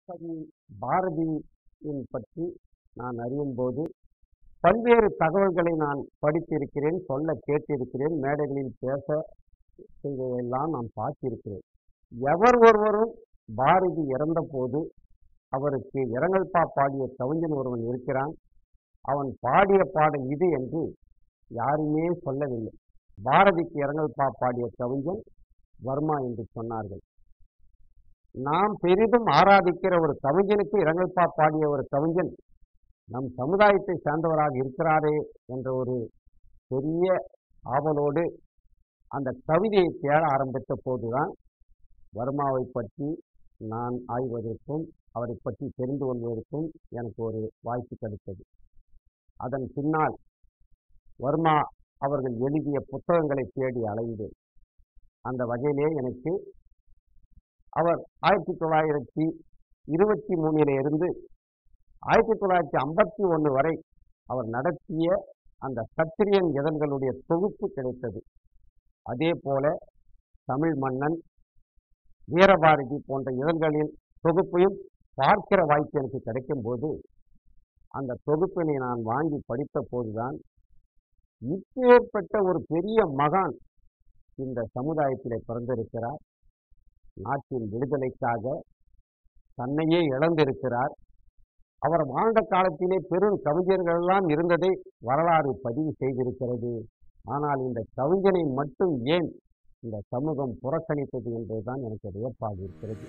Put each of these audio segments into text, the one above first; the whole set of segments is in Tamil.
கவி பாரதியின் பற்றி நான் அறியும்போது பல்வேறு தகவல்களை நான் படித்திருக்கிறேன், சொல்ல கேட்டிருக்கிறேன், மேடைகளில் பேச செய்வதையெல்லாம் நான் பார்த்திருக்கிறேன். எவர் ஒருவரும் பாரதி இறந்தபோது அவருக்கு இரங்கல்பா பாடிய கவிஞன் ஒருவன் இருக்கிறான், அவன் பாடிய பாடல் இது என்று யாருமே சொல்லவில்லை. பாரதிக்கு இரங்கல்பா பாடிய கவிஞன் வர்மா என்று சொன்னார்கள். நாம் பெரிதும் ஆராதிக்கிற ஒரு கவிஞனுக்கு இரங்கல்பா பாடிய ஒரு கவிஞன் நம் சமுதாயத்தை சார்ந்தவராக இருக்கிறாரே என்ற ஒரு பெரிய ஆவலோடு அந்த கவிதையை தேட ஆரம்பித்த போதுதான் வர்மாவை பற்றி நான் ஆய்வதற்கும் அவரை பற்றி தெரிந்து கொள்வதற்கும் எனக்கு ஒரு வாய்ப்பு கிடைத்தது. அதன் பின்னால் வர்மா அவர்கள் எழுதிய புத்தகங்களை தேடி அலைந்தேன். அந்த வகையிலே எனக்கு அவர் 1923 இருந்து 1951 வரை அவர் நடத்திய அந்த சத்திரியன் இதழ்களுடைய தொகுப்பு கிடைத்தது. அதே போல தமிழ் மன்னன், வீரபாரதி போன்ற இதழ்களின் தொகுப்பையும் பார்க்கிற வாய்ப்பு எனக்கு கிடைக்கும் போது அந்த தொகுப்பினை நான் வாங்கி படித்த போதுதான் இப்பேற்பட்ட ஒரு பெரிய மகான் இந்த சமுதாயத்திலே பிறந்திருக்கிறார், நாட்டின் விடுதலைக்காக தன்னையே இழந்திருக்கிறார். அவர் வாழ்ந்த காலத்திலே பெரும் கவிஞர்கள் எல்லாம் இருந்ததை வரலாறு பதிவு செய்திருக்கிறது. ஆனால் இந்த கவிஞனை மட்டும் ஏன் இந்த சமூகம் புறக்கணித்தது என்பதுதான் எனக்கு வியப்பாக இருக்கிறது.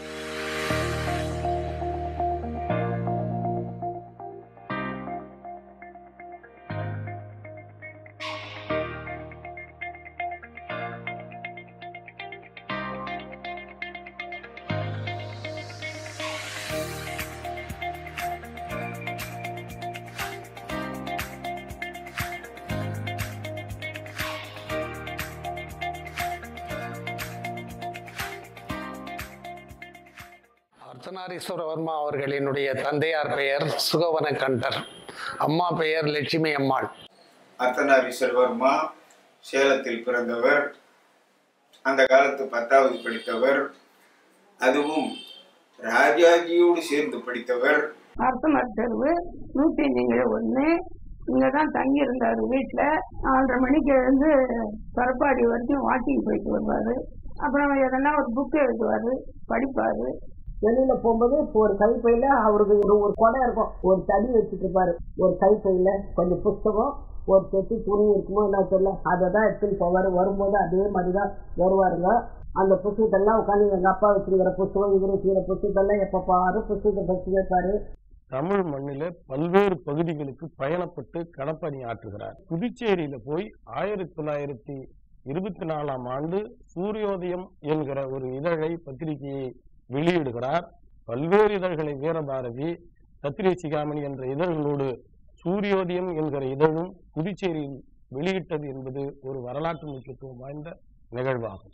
அர்த்தநாரீஸ்வர வர்மா அவர்களினுடைய தந்தையார் பெயர் சுகவன கண்டர், அம்மா பெயர் லட்சுமி அம்மாள். அர்த்தநாரீஸ்வர வர்மா சேலத்தில் பிறந்தவர். அந்த காலத்து 10வது படித்தவர், அதுவும் ராஜாஜியோடு சேர்ந்து படித்தவர். அர்த்தநார் தெருவு 101 இங்கே தான் தங்கியிருந்தார். வீட்டில் 4:30 மணிக்கு எழுந்து பரப்பாடி வரைக்கும் வாக்கிங் போயிட்டு வருவார். அப்புறம் எதனா ஒரு புக்கு எழுதுவார், படிப்பார். வெளியில போகும்போது ஒரு கைப்பையில அவருக்கு ஒரு குடம் இருக்கும், ஒரு தடி வச்சுட்டு இருப்பாரு. ஒரு கைப்பையில கொஞ்சம் புஸ்தகம், ஒரு செட்டு துணி இருக்குமோ என்ன தெரியல, அதை தான் எடுத்துன்னு போவார். வரும்போது அதே மாதிரி தான் வருவாருங்க. அந்த புத்தகத்தெல்லாம் உட்காந்து எங்கள் அப்பா வச்சுருக்கிற புத்தகம், இவர் வச்சுக்கிற புத்தகத்தெல்லாம் எப்போ பாரு புத்தகத்தை பற்றி கேட்பாரு. தமிழ் மண்ணில பல்வேறு பகுதிகளுக்கு பயணப்பட்டு களப்பணி ஆற்றுகிறார். புதுச்சேரியில போய் 1924ஆம் ஆண்டு சூரியோதயம் என்கிற ஒரு இதழை, பத்திரிகையை வெளியிடுகிறார். பல்வேறு இதழ்களை வீரபாரதி, சத்திரிய சிகாமணி என்ற இதழ்களோடு சூரியோதயம் என்கிற இதழும் புதுச்சேரியில் வெளியிட்டது என்பது ஒரு வரலாற்று முக்கியத்துவம் வாய்ந்த நிகழ்வாகும்.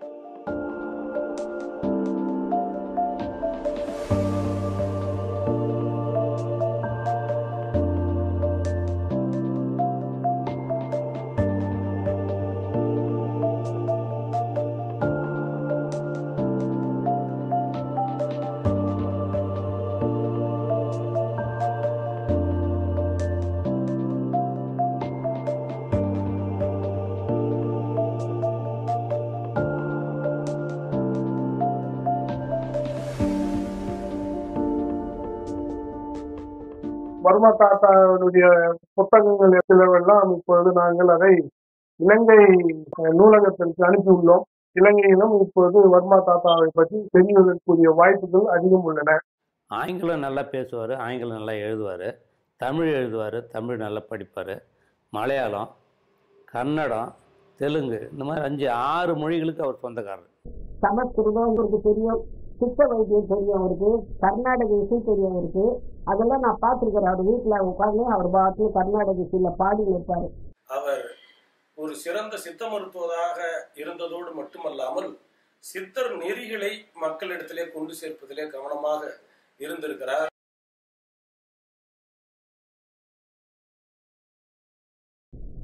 வர்மா தாத்தாவுடைய புத்தகங்கள் சிலவெல்லாம் இப்பொழுது நாங்கள் அதை இலங்கை நூலகத்திற்கு அனுப்பியுள்ளோம். இலங்கையிலும் இப்போது வர்மா தாத்தாவை பற்றி தெரிவதற்குரிய வாய்ப்புகள் அதிகம் உள்ளன. ஆங்கிலம் நல்லா பேசுவார், ஆங்கிலம் நல்லா எழுதுவார், தமிழ் எழுதுவார், தமிழ் நல்லா படிப்பார், மலையாளம், கன்னடம், தெலுங்கு, இந்த மாதிரி 5-6 மொழிகளுக்கு அவர் சொந்தக்காரர். சமஸ்கிருதம் அவருக்கு தெரியும், சித்த வைத்தியம் தெரியும் அவருக்கு, கர்நாடக இசை தெரியும் அவருக்கு. அதெல்லாம் நான் பார்த்துருக்கிறேன். அவர் வீட்டில் உட்காந்து அவர் பாட்டில் கர்நாடக இசையில் பாடி நிற்பார். அவர் ஒரு சிறந்த சித்த மருத்துவராக இருந்ததோடு மட்டுமல்லாமல் சித்தர் நெறிகளை மக்களிடத்திலே கொண்டு சேர்ப்பதிலே கவனமாக இருந்திருக்கிறார்.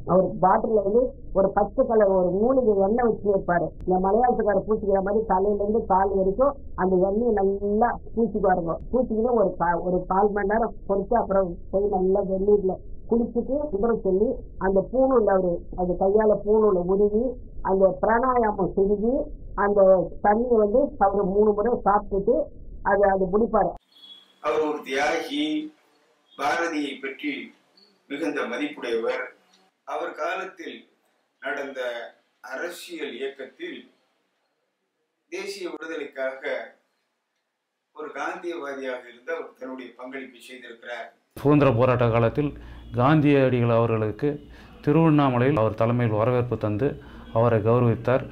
அவர் பாட்டில வந்து ஒரு பச்சை கலர் ஒரு மூலிகை எண்ணெய் வச்சு வைப்பாரு. இந்த மலையாளத்துக்கார பூச்சிக்கிற மாதிரி தலையிலேருந்து கால் வரைக்கும் அந்த எண்ணெயை நல்லா பூச்சிக்குவாருங்க. பூச்சிக்கிட்டு ஒரு 1/4 மணி நேரம் பொறுத்து அப்புறம் போய் நல்லா வெந்நீர்ல குளிச்சுட்டு குதிரை சொல்லி அந்த பூணூல் அவரு அது கையால பூணூல உருவி அந்த பிராணாயாமம் செஞ்சு அந்த தண்ணியை வந்து அவர் 3 முறை சாப்பிட்டுட்டு அது முடிப்பாரு. அவர் ஒரு தியாகி, பாரதியை பற்றி மிகுந்த மதிப்புடையவர். அவர் காலத்தில் நடந்த அரசியல் இயக்கத்தில் தேசிய விடுதலைக்காக ஒரு காந்தியவாதியாக இருந்து அவர் தன்னுடைய பங்களிப்பை செய்திருக்கிறார். சுதந்திர போராட்ட காலத்தில் காந்தியடிகள் அவர்களுக்கு திருவண்ணாமலையில் அவர் தலைமையில் வரவேற்பு தந்து அவரை கௌரவித்தார்.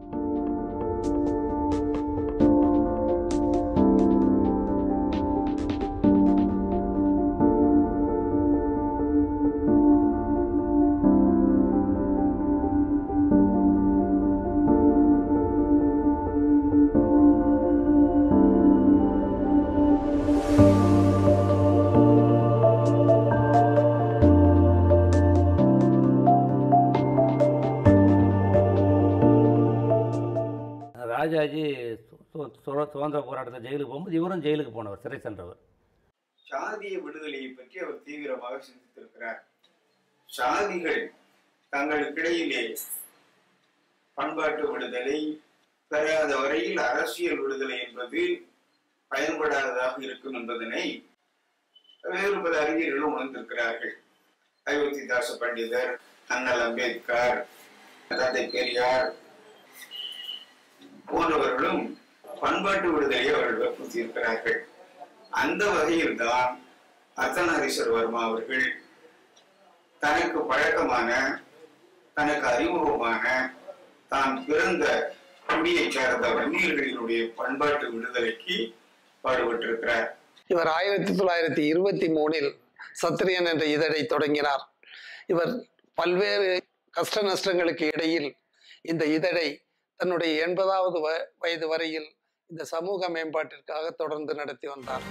ராஜாஜி சுதந்திர போராட்டத்தில் ஜெயிலுக்கு போகும்போது இவரும் ஜெயிலுக்கு போனவர், சிறை சென்றவர். சாதிய விடுதலையை பற்றி அவர் தீவிரமாக சிந்தித்திருக்கிறார். சாதிகள் தங்களுக்கிடையிலே பண்பாட்டு விடுதலை பெறாத வரையில் அரசியல் விடுதலை என்பது பயன்படாததாக இருக்கும் என்பதனை வேறு பல அறிஞர்களும் உணர்ந்திருக்கிறார்கள். அயோத்திதாச பண்டிதர், அண்ணல் அம்பேத்கர், தந்தை பெரியார் போன்றவர்களும் பண்பாட்டு விடுதலையை அவர்கள் வற்புறுத்தி இருக்கிறார்கள். அந்த வகையில் தான் அர்த்தநாரீஸ்வரவர்மா அவர்கள் தனக்கு பழக்கமான, தனக்கு அறிமுகமான, தான் பிறந்த குடியை சார்ந்த வன்னியர்களினுடைய பண்பாட்டு விடுதலைக்கு பாடுபட்டிருக்கிறார். இவர் 1923 சத்திரியன் என்ற இதழை தொடங்கினார். இவர் பல்வேறு கஷ்ட நஷ்டங்களுக்கு இடையில் இந்த இதழை தன்னுடைய 80வது வயது வரையில் இந்த சமூக மேம்பாட்டிற்காக தொடர்ந்து நடத்தி வந்தார்.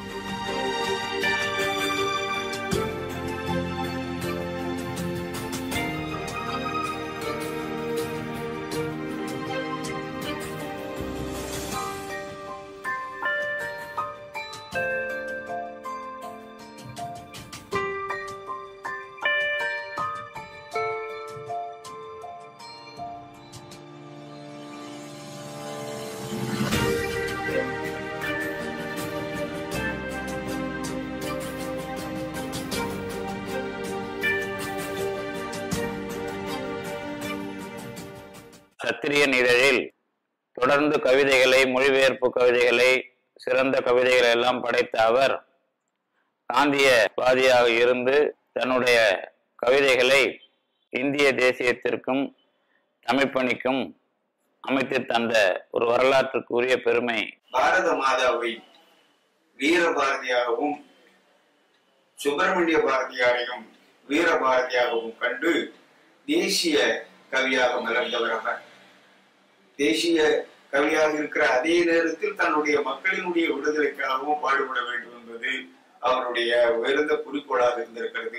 சத்திரியன் இதழில் தொடர்ந்து கவிதைகளை, மொழிபெயர்ப்பு கவிதைகளை, சிறந்த கவிதைகளை எல்லாம் படைத்த அவர் காந்தியவாதியாக இருந்து தன்னுடைய கவிதைகளை இந்திய தேசியத்திற்கும் தமிழ்ப்பணிக்கும் அமைத்து தந்த ஒரு வரலாற்றுக்குரிய பெருமை. பாரத மாதாவை வீரபாரதியாகவும் சுப்பிரமணிய பாரதியாரையும் வீரபாரதியாகவும் கண்டு தேசிய கவியாக மலர்ந்தவர் அவர். தேசிய கவியாக இருக்கிற அதே நேரத்தில் தன்னுடைய மக்களினுடைய விடுதலைக்காகவும் பாடுபட வேண்டும் என்பது அவருடைய உயர்ந்த குறிக்கோளாக இருந்திருக்கிறது.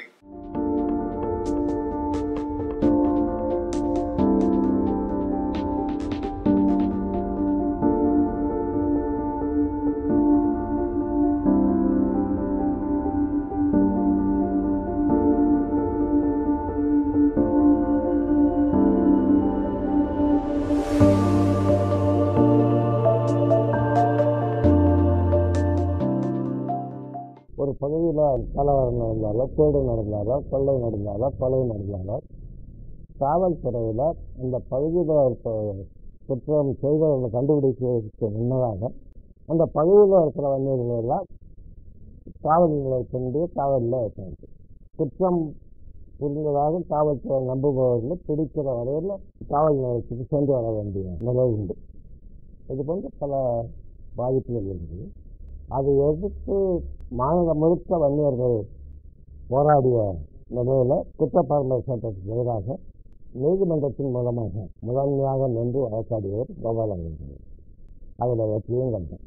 ஒரு பகுதியில் கலவரம் நடந்தாலோ, கேடு நடந்தாலோ, கொள்ளை நடந்தாலோ, கொலை நடந்தாலோ, காவல்துறையில் அந்த பகுதியில் இருக்க குற்றம் செய்தவர்களை கண்டுபிடிக்கிறதுக்கு முன்னதாக அந்த பகுதியில் இருக்கிற வன்னியர்களெல்லாம் காவல் நிலையம் கொண்டு காவலில் வைப்பாங்க. குற்றம் புரிந்ததாக காவல்துறை நம்புபவர்களை பிடிக்கிற வரையில் காவல் நிலையத்துக்கு சென்று வர வேண்டிய நிலை உண்டு. இது போன்ற பல பாதிப்புகள் இருக்குது. அதை எதிர்த்து மாநிலம் முழுக்க வன்னியர்கள் போராடிய நிலையில் குற்றப்பரம்பரை சட்டத்துக்கு எதிராக நீதிமன்றத்தின் மூலமாக முதன்மையாக நின்று வழக்காடியவர் கோபாலங்கள். அதில் வெற்றியும் கண்டார்.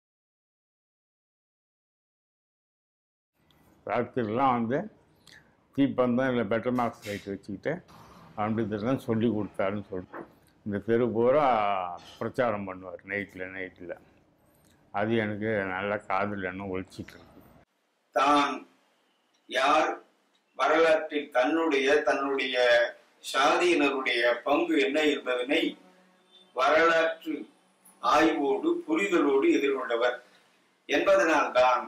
ராத்திரிலாம் தீப்பந்தம் இல்லை பெட்டர் மார்க்ஸ் லைட் வச்சுக்கிட்டு அம்பேத்கர் சொல்லி கொடுத்தாருன்னு சொல்லிட்டு இந்த தெரு பூரா பிரச்சாரம் பண்ணுவார் நைட்டில். அது எனக்கு நல்ல காதில் என்ன ஒழிச்சிட்டு இருக்கு. தான் யார், வரலாற்றில் தன்னுடைய சாதியினருடைய பங்கு என்ன என்பதனை வரலாற்று ஆய்வோடு புரிதலோடு எதிர்கொண்டவர் என்பதனால்தான்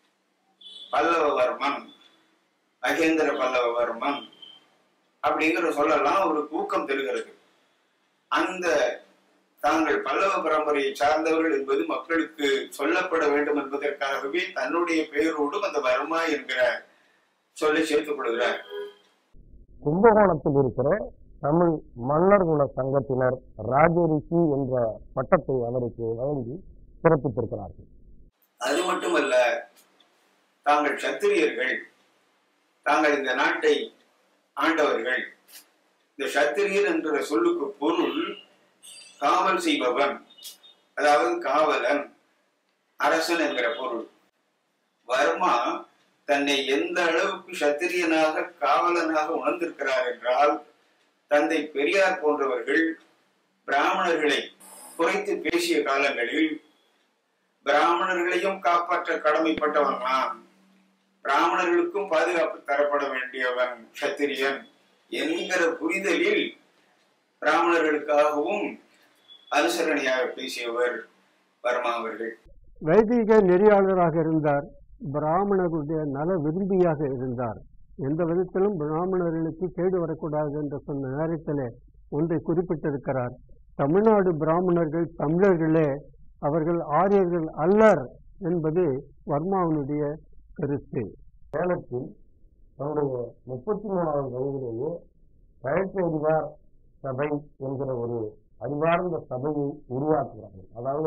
பல்லவவர்மன், மகேந்திர பல்லவவர்மன் அப்படிங்கிற சொல்லலாம் ஒரு ஊக்கம் தருகிறது. அந்த தாங்கள் பல்லவ பரம்பரையை சார்ந்தவர்கள் என்பது மக்களுக்கு சொல்லப்பட வேண்டும் என்பதற்காகவே தன்னுடைய பெயரோடும் அந்த வர்மா என்கிற சொல்லை சேர்த்துக் கொள்கிறார். கும்பகோணத்தில் இருக்கிற தமிழ் மன்னர் குல சங்கத்தினர் ராஜரிஷி என்ற பட்டத்தை அவருக்கு வழங்கி சிறப்பித்திருக்கிறார்கள். அது மட்டுமல்ல, தாங்கள் சத்திரியர்கள், தாங்கள் இந்த நாட்டை ஆண்டவர்கள். இந்த சத்திரியர் என்ற சொல்லுக்கு பொருள் காவல் செய்பவன், அதாவது காவலன், அரசன் என்கிற பொருள். வர்மா தன்னை எந்த அளவுக்கு சத்திரியனாக காவலனாக உணர்ந்திருக்கிறார் என்றால், தந்தை பெரியார் போன்றவர்கள் பிராமணர்களை குறைத்து பேசிய காலங்களில் பிராமணர்களையும் காப்பாற்ற கடமைப்பட்டவன் நான், பிராமணர்களுக்கும் பாதுகாப்பு தரப்பட வேண்டியவன் சத்திரியன் என்கிற புரிதலில் பிராமணர்களுக்காகவும் அனுசரணையாக பேசியவர் வர்மா அவர்கள். வைதிக நெறியாளராக இருந்தார். பிராமணர்களுடைய நல விரும்பியாக இருந்தார். எந்த விதத்திலும் பிராமணர்களுக்கு கேடு வரக்கூடாது என்று சொன்ன நேரத்திலே ஒன்றை குறிப்பிட்டிருக்கிறார். தமிழ்நாடு பிராமணர்கள் தமிழர்களே, அவர்கள் ஆரியர்கள் அல்லர் என்பது வர்மாவினுடைய கருத்து. சேலத்தில் தன்னுடைய 33வது வயதிலேயே கழற்று அறிவார் சபை என்கிற ஒரு அறிவார்ந்த சபையை உருவாக்குகிறார்கள். அதாவது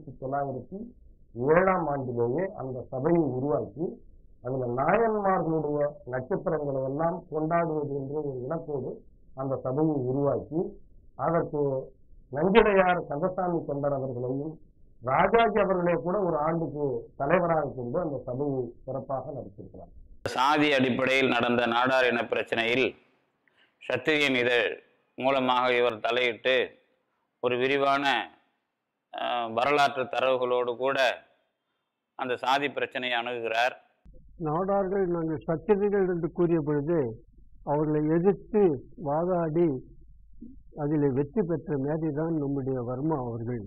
1907ஆம் ஆண்டிலேயே அந்த சபையை உருவாக்கி அந்த நாயன்மார்களுடைய நட்சத்திரங்களை எல்லாம் கொண்டாடுவது என்ற ஒரு இலக்கோடு அந்த சபையை உருவாக்கி அதற்கு நஞ்சிடையார் கந்தசாமி தொண்டர் அவர்களையும் ராஜாஜி அவர்களே கூட ஒரு ஆண்டுக்கு தலைவராக கொண்டு அந்த சபையை சிறப்பாக நடத்தியிருக்கிறார். சாதி அடிப்படையில் நடந்த நாடார் இன பிரச்சனையில் சத்திரியன் இதழ் மூலமாக இவர் தலையிட்டு ஒரு விரிவான வரலாற்று தரவுகளோடு கூட அந்த சாதி பிரச்சனையை அணுகுகிறார். நாடார்கள் நாங்கள் சத்திரியர்கள் என்று கூறிய பொழுது அவர்களை எதிர்த்து வாதாடி அதில் வெற்றி பெற்ற மேதைதான் நம்முடைய வர்மா அவர்கள்.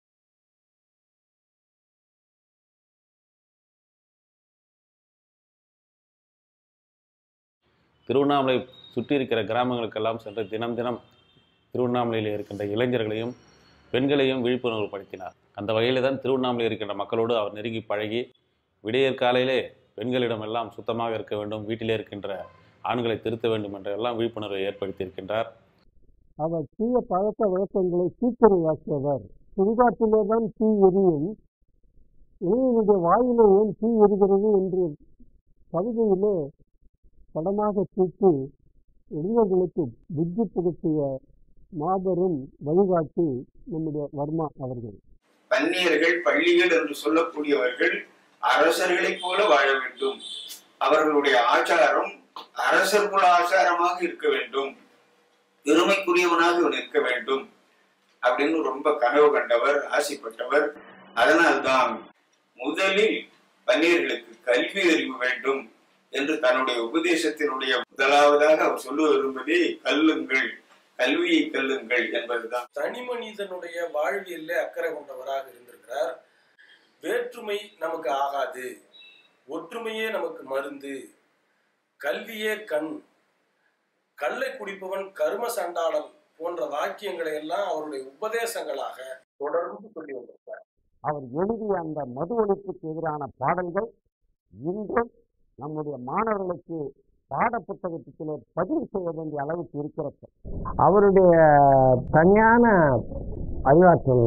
திருவண்ணாமலை சுற்றி இருக்கிற கிராமங்களுக்கெல்லாம் சென்று தினம் தினம் திருவண்ணாமலையில் இருக்கின்ற இளைஞர்களையும் பெண்களையும் விழிப்புணர்வு படுத்தினார். அந்த வகையில் தான் திருவண்ணாமலையில் இருக்கின்ற மக்களோடு அவர் நெருங்கி பழகி விடியற் காலையிலே பெண்களிடமெல்லாம் சுத்தமாக இருக்க வேண்டும், வீட்டிலே இருக்கின்ற ஆண்களை திருத்த வேண்டும் என்ற எல்லாம் விழிப்புணர்வை ஏற்படுத்தியிருக்கின்றார். அவர் தீய பழக்க வழக்கங்களை தீக்கிரையாக்கியவர். சுடுகாட்டிலே தான் தீ எரியும், இளைஞனுடைய வாயிலே ஏன் தீ எரிகிறது என்று கவிதையிலே படமாக தீட்டி இளைஞர்களுக்கு புத்தி புகுத்திய மாபெரும் வழிகாட்டி நம்முடைய வர்மா அவர்கள். பன்னியர்கள், பள்ளிகள் என்று சொல்லக்கூடியவர்கள் அரசர்களைப் போல வாழ வேண்டும், அவர்களுடைய ஆச்சாரம் அரசர் குல ஆச்சாரமாக இருக்க வேண்டும், பெருமைக்குரியவனாக இருக்க வேண்டும் அப்படின்னு ரொம்ப கனவு கண்டவர், ஆசைப்பட்டவர். அதனால்தான் முதலில் பன்னியர்களுக்கு கல்வி அறிவு வேண்டும் என்று தன்னுடைய உபதேசத்தினுடைய முதலாவதாக அவர் சொல்ல விரும்புவதே கல்லுங்கள், கல்வியை கல்லுங்கள் என்பதுதான். தனி மனிதனுடைய வாழ்வியல்ல அக்கறை கொண்டவராக இருந்திருக்கிறார். வேற்றுமை நமக்கு ஆகாது, ஒற்றுமையே நமக்கு மருந்து, கல்வியே கண், கல்லை குடிப்பவன் கரும சண்டாளன் போன்ற வாக்கியங்களை எல்லாம் அவருடைய உபதேசங்களாக தொடர்ந்து சொல்லி வந்திருக்கிறார். அவர் எழுதிய அந்த மது ஒழிப்புக்கு எதிரான பாடல்கள் இன்றும் நம்முடைய மாணவர்களுக்கு பாட புத்தகத்திலே பதிவு செய்ய வேண்டிய அளவுக்கு இருக்கிறது. அவருடைய தனியான அறிவாற்றல்,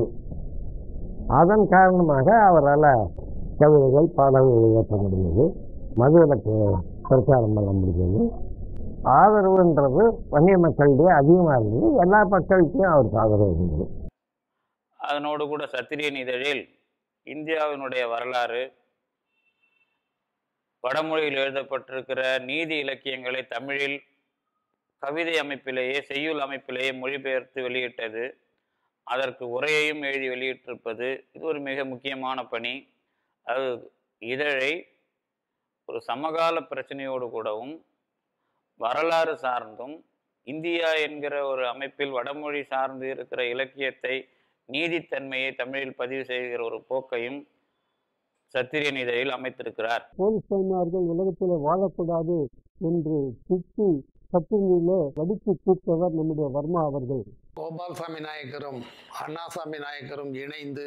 அதன் காரணமாக அவரால் கவிதைகள் பாடல்கள் இயற்ற முடிந்தது, மதுவிலக்கு பிரச்சாரம் பண்ண முடிந்தது. ஆதரவுன்றது வன்னிய மக்களிடையே அதிகமாக இருந்தது, எல்லா மக்களுக்கும் அவருக்கு ஆதரவு இருந்தது. அதனோடு கூட சத்திரியன் இதழில் இந்தியாவினுடைய வரலாறு, வடமொழியில் எழுதப்பட்டிருக்கிற நீதி இலக்கியங்களை தமிழில் கவிதை அமைப்பிலேயே செய்யுள் அமைப்பிலேயே மொழிபெயர்த்து வெளியிட்டது, அதற்கு உரையையும் எழுதி வெளியிட்டிருப்பது, இது ஒரு மிக முக்கியமான பணி. அது இதழை ஒரு சமகால பிரச்சனையோடு கூடவும் வரலாறு சார்ந்தும் இந்தியா என்கிற ஒரு அமைப்பில் வடமொழி சார்ந்து இருக்கிற இலக்கியத்தை, நீதித்தன்மையை தமிழில் பதிவு செய்கிற ஒரு போக்கையும் சத்திரியன் இதழில் அமைத்திருக்கிறார். போலீஸ் தாய்மார்கள் உலகத்தில் வாழக்கூடாது என்று திட்டி சத்திரியிலே வடித்து தீர்த்தவர் நம்முடைய வர்மா அவர்கள். கோபால்சாமி நாயக்கரும் அண்ணாசாமி நாயக்கரும் இணைந்து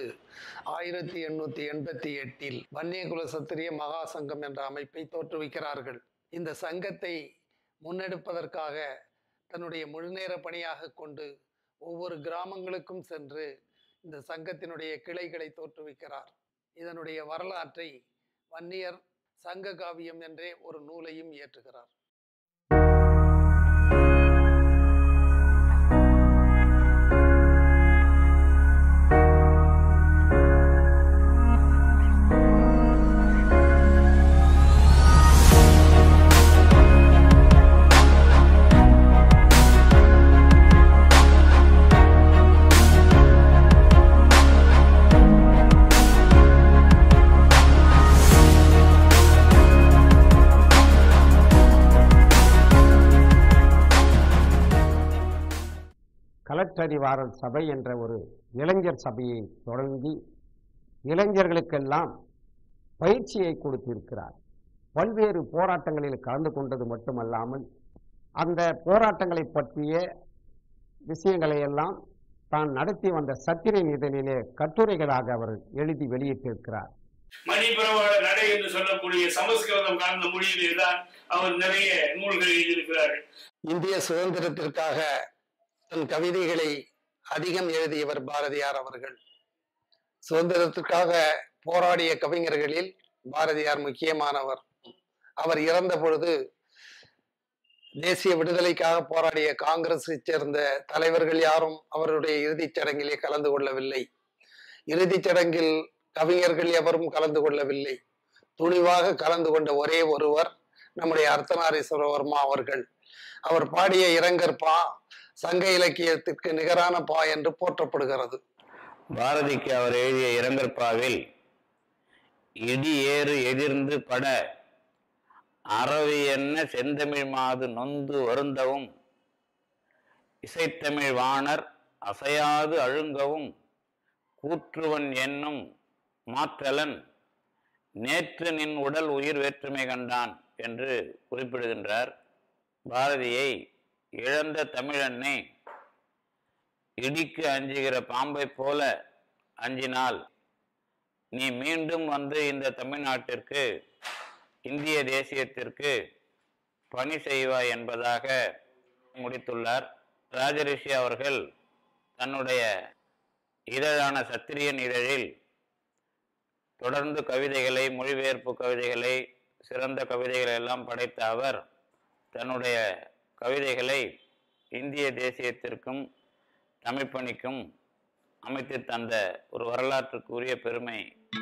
1888 வன்னியகுல சத்திரிய மகா சங்கம் என்ற அமைப்பை தோற்றுவிக்கிறார்கள். இந்த சங்கத்தை முன்னெடுப்பதற்காக தன்னுடைய முழுநேர பணியாக கொண்டு ஒவ்வொரு கிராமங்களுக்கும் சென்று இந்த சங்கத்தினுடைய கிளைகளை தோற்றுவிக்கிறார். இதனுடைய வரலாற்றை வன்னியர் சங்க காவியம் என்றே ஒரு நூலையும் இயற்றுகிறார். கலற்றறிவாளர் சபை என்ற ஒரு இளைஞர் சபையை தொடங்கி இளைஞர்களுக்கெல்லாம் பயிற்சியை கொடுத்திருக்கிறார். பல்வேறு போராட்டங்களில் கலந்து கொண்டது மட்டுமல்லாமல் அந்த போராட்டங்களை பற்றிய விஷயங்களை எல்லாம் தான் நடத்தி வந்த சத்திரியன் இதழிலே கட்டுரைகளாக அவர் எழுதி வெளியிட்டிருக்கிறார். மணிபுரவாட நடை என்று சொல்லக்கூடிய சமஸ்கிருதம் கலந்த மொழியிலே தான் அவர் நிறைய நூல்கள் எழுதியிருக்கிறார். இந்திய சுதந்திரத்திற்காக தன் கவிதைகளை அதிகம் எழுதியவர் பாரதியார் அவர்கள். சுதந்திரத்திற்காக போராடிய கவிஞர்களில் பாரதியார் முக்கியமானவர். அவர் இறந்த பொழுது தேசிய விடுதலைக்காக போராடிய காங்கிரஸை சேர்ந்த தலைவர்கள் யாரும் அவருடைய இறுதிச் சடங்கிலே கலந்து கொள்ளவில்லை. இறுதிச் சடங்கில் கவிஞர்கள் எவரும் கலந்து கொள்ளவில்லை. துணிவாக கலந்து கொண்ட ஒரே ஒருவர் நம்முடைய அர்த்தநாரீஸ்வரவர்மா அவர்கள். அவர் பாடிய இரங்கற்பா சங்க இலக்கியத்திற்கு நிகரான பா என்று போற்றப்படுகிறது. பாரதிக்கு அவர் எழுதிய இரங்கற்பாவில் இடி ஏறு எதிர்ந்து பட அறவி என்ன செந்தமிழ் மாது நொந்து வருந்தவும் இசைத்தமிழ் வாணர் அசையாது அழுங்கவும் கூற்றுவன் என்னும் மாற்றலன் நேற்று நின் உடல் உயிர் வேற்றுமை கண்டான் என்று குறிப்பிடுகின்றார். பாரதியை இழந்த தமிழன்னை இடிக்கு அஞ்சுகிற பாம்பை போல அஞ்சினால் நீ மீண்டும் வந்து இந்த தமிழ்நாட்டிற்கு, இந்திய தேசியத்திற்கு பணி செய்வாய் என்பதாக முடித்துள்ளார். ராஜரிஷி அவர்கள் தன்னுடைய இதழான சத்திரியன் இதழில் தொடர்ந்து கவிதைகளை, மொழிபெயர்ப்பு கவிதைகளை, சிறந்த கவிதைகளை எல்லாம் படைத்த அவர் தன்னுடைய கவிதைகளை இந்திய தேசியத்திற்கும் தமிழ்ப்பணிக்கும் அமைத்து தந்த ஒரு வரலாற்றுக்குரிய பெருமை.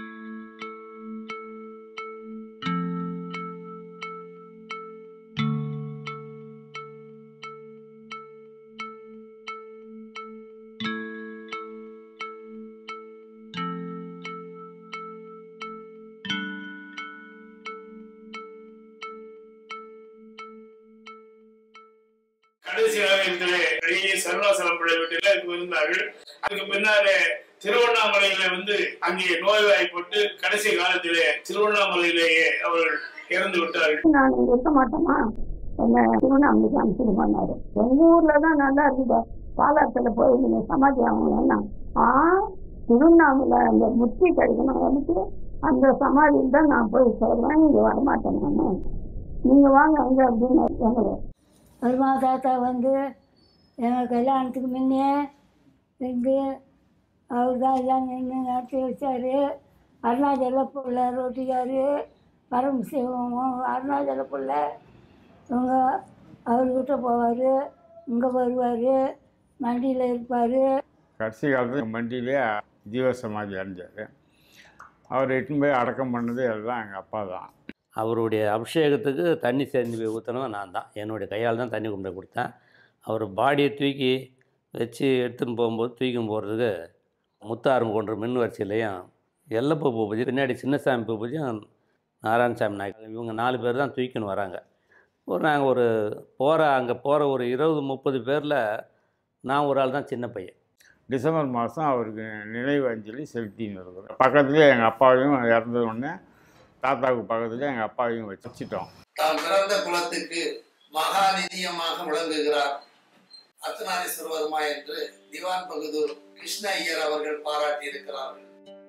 கடைசியாக சர்வாசலம் பிள்ளை வீட்டில் இருந்தார்கள். அதுக்கு பின்னாலே திருவண்ணாமலையில அங்கே நோய்வாய்ப்பட்டு கடைசி காலத்திலே திருவண்ணாமலையிலேயே அவர்கள் இறந்து விட்டார்கள். நான் இருக்க மாட்டோமா, என்ன திருவண்ணாமலைக்கு அனுப்பிச்சிருப்பாரு. எங்க ஊர்லதான் நல்லா இருந்த பாலாத்துல போய் நீங்க சமாதி ஆகணும்னா திருவண்ணாமலை அந்த முத்தி கிடைக்கணும் எனக்கு, அந்த சமாதியில் தான் நான் போய் சொல்றேன், இங்க வரமாட்டேன் நான், நீங்க வாங்க அங்க அப்படின்னு எங்களை வருமா தாத்தா எங்கள் கல்யாணத்துக்கு முன்னே இருந்து அவர் தான் எல்லாம் நின்று நடத்தி வச்சார். அருணாச்சல பிள்ளை ரோட்டிக்கார், பரமசிவம் அருணாச்சல பிள்ளை இவங்க அவர்கிட்ட போவார், இங்கே வருவார், மண்டியில் இருப்பார். கடைசி காலத்தில் மண்டியிலே ஜீவ சமாதி அடைஞ்சார். அவர் எட்டுன்னு போய் அடக்கம் பண்ணது எல்லாம் எங்கள் அப்பா தான். அவருடைய அபிஷேகத்துக்கு தண்ணி சேர்ந்து போய் ஊற்றினவன் நான் தான். என்னுடைய கையால் தான் தண்ணி கொண்டு போய் கொடுத்தேன். அவர் பாடியை தூக்கி வச்சு எடுத்துன்னு போகும்போது தூக்கின்னு போகிறதுக்கு முத்தாரம் கொன்ற மின் வரிசையிலையும் எல்லப்பூ பூபதி, பின்னாடி சின்னசாமி பூபதியும் நாராயணசாமி நாயக், இவங்க 4 பேர் தான் தூக்கின்னு வராங்க. நாங்கள் அங்கே போகிற ஒரு 20-30 பேரில் நான் ஒரு ஆள் தான் சின்ன பையன். டிசம்பர் மாதம் அவருக்கு நினைவு அஞ்சலி செலுத்தின்னு இருக்கிறோம். பக்கத்துலேயே எங்கள் அப்பாவையும் இறந்த உடனே தாத்தாவுக்கு பக்கத்துலேயே எங்கள் அப்பாவையும் வச்சுட்டோம். தான் பிறந்த குலத்துக்கு மகாநிதியமாக விளங்குகிறார் அர்த்தநாரீஸ்வரர் வர்மா என்று திவான் பகதூர் கிருஷ்ண ஐயர் அவர்கள் பாராட்டி இருக்கிறார்கள்.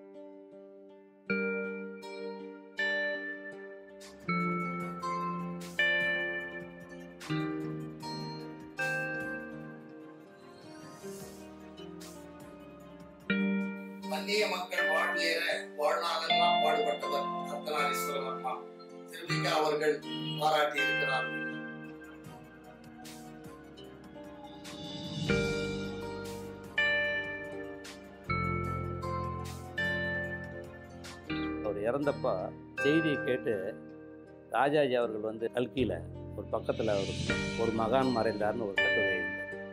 வன்னிய மக்கள் வாழ்வேற வாழ்நாளெல்லாம் பாடுபட்டவர் அர்த்தநாரீஸ்வரர் வர்மா திருவிக அவர்கள் பாராட்டி இருக்கிறார்கள். அவர் இறந்தப்ப செய்தியை கேட்டு ராஜாஜி அவர்கள் வந்து கல்கியில் ஒரு பக்கத்தில் ஒரு மகான் மறைந்தார்னு ஒரு கட்டுரை எழுதினார்.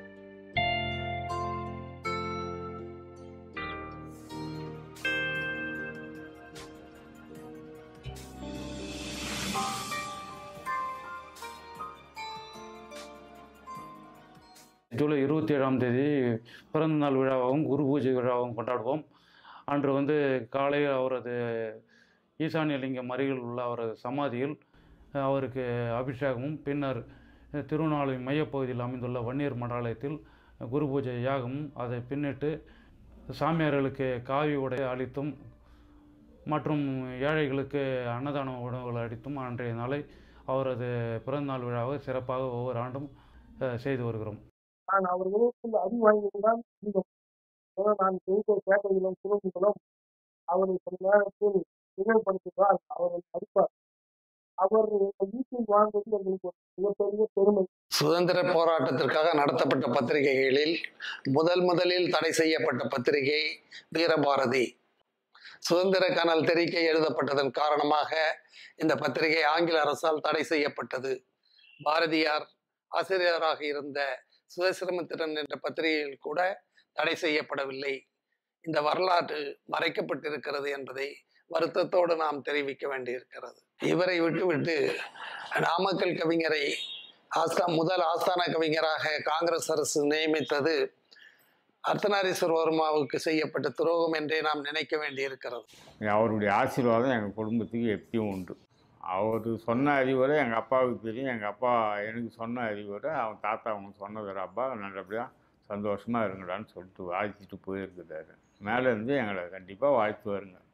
ஜூலை 27ஆம் தேதி பிறந்தநாள் விழாவாகவும் குரு பூஜை விழாவாகவும் கொண்டாடுவோம். அன்று வந்து காலையில் அவரது ஈசானியலிங்கம் அருகில் உள்ள அவரது சமாதியில் அவருக்கு அபிஷேகமும், பின்னர் திருவண்ணாமலை மையப்பகுதியில் அமைந்துள்ள வன்னியர் மடாலயத்தில் குரு பூஜை யாகமும், அதை பின்னிட்டு சாமியார்களுக்கு காவி உடை அளித்தும் மற்றும் ஏழைகளுக்கு அன்னதான உணவுகள் அளித்தும் அன்றைய நாளை அவரது பிறந்தநாள் விழாவை சிறப்பாக ஒவ்வொரு ஆண்டும் செய்து வருகிறோம். நான் அவர்களுக்கு அறிவாய்தான் அதிகம். நான் செய்த சேட்டைகளும் குறும்புகளும் அவரை சில நேரத்தில் நினைவுபடுத்துகிறார். அவரை அடிப்பார். அவர் வீட்டில் வாழ்ந்தது எங்களுக்கு ஒரு மிகப்பெரிய பெருமை. சுதந்திர போராட்டத்திற்காக நடத்தப்பட்ட பத்திரிகைகளில் முதலில் தடை செய்யப்பட்ட பத்திரிகை வீரபாரதி. சுதந்திர கனல் தெரிக்கை எழுதப்பட்டதன் காரணமாக இந்த பத்திரிகை ஆங்கில அரசால் தடை செய்யப்பட்டது. பாரதியார் ஆசிரியராக இருந்த சுதேசிரமித்திரன் என்ற பத்திரிகையில் கூட தடை செய்யப்படவில்லை. இந்த வரலாறு மறைக்கப்பட்டிருக்கிறது என்பதை வருத்தத்தோடு நாம் தெரிவிக்க வேண்டியிருக்கிறது. இவரை விட்டுவிட்டு நாமக்கல் கவிஞரை முதல் ஆஸ்தான கவிஞராக காங்கிரஸ் அரசு நியமித்தது அர்த்தநாரீஸ்வரர் வர்மாவுக்கு செய்யப்பட்ட துரோகம் என்றே நாம் நினைக்க வேண்டியிருக்கிறது. அவருடைய ஆசீர்வாதம் எங்கள் குடும்பத்துக்கு எப்பயும் உண்டு. அவர் சொன்ன அறிவுரை எங்கள் அப்பாவுக்கு தெரியும். எங்கள் அப்பா எனக்கு சொன்ன அறிவுரை அவன் தாத்தா அவங்க சொன்னது, அப்பா நல்லபடியாக சந்தோஷமாக இருங்கடான்னு சொல்லிட்டு வாழ்த்திட்டு போயிருக்கிறாரு. மேலேருந்து எங்களை கண்டிப்பாக வாழ்த்து வருங்க.